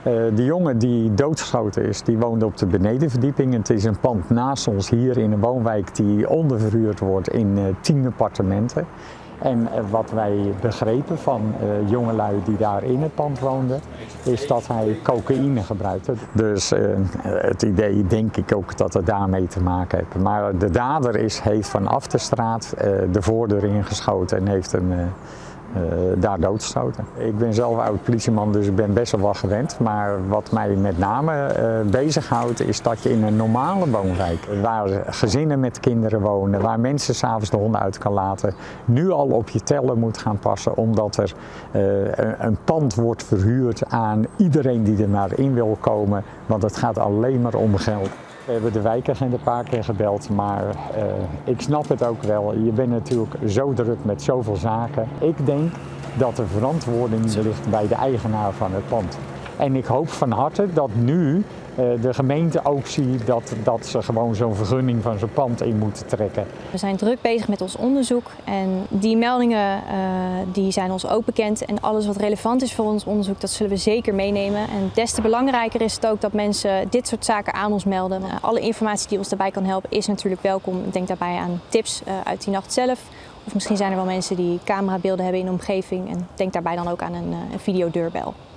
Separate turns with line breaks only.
De jongen die doodgeschoten is, die woonde op de benedenverdieping. Het is een pand naast ons hier in een woonwijk die onderverhuurd wordt in 10 appartementen. En wat wij begrepen van jongelui die daar in het pand woonden, is dat hij cocaïne gebruikte. Dus het idee denk ik ook dat het daarmee te maken heeft. Maar de dader heeft vanaf de straat de voordeur ingeschoten en heeft hem daar doodgeschoten. Ik ben zelf oud-politieman, dus ik ben best wel wat gewend. Maar wat mij met name bezighoudt is dat je in een normale woonwijk, waar gezinnen met kinderen wonen, waar mensen 's avonds de honden uit kan laten, nu al op je tellen moet gaan passen omdat er een pand wordt verhuurd aan iedereen die er maar in wil komen. Want het gaat alleen maar om geld. We hebben de wijkagent een paar keer gebeld, maar ik snap het ook wel. Je bent natuurlijk zo druk met zoveel zaken. Ik denk dat de verantwoording ligt bij de eigenaar van het pand. En ik hoop van harte dat nu de gemeente ook ziet dat ze gewoon zo'n vergunning van zo'n pand in moeten trekken.
We zijn druk bezig met ons onderzoek en die meldingen die zijn ons ook bekend. En alles wat relevant is voor ons onderzoek, dat zullen we zeker meenemen. En des te belangrijker is het ook dat mensen dit soort zaken aan ons melden. Alle informatie die ons daarbij kan helpen is natuurlijk welkom. Denk daarbij aan tips uit die nacht zelf. Of misschien zijn er wel mensen die camerabeelden hebben in de omgeving. En denk daarbij dan ook aan een videodeurbel.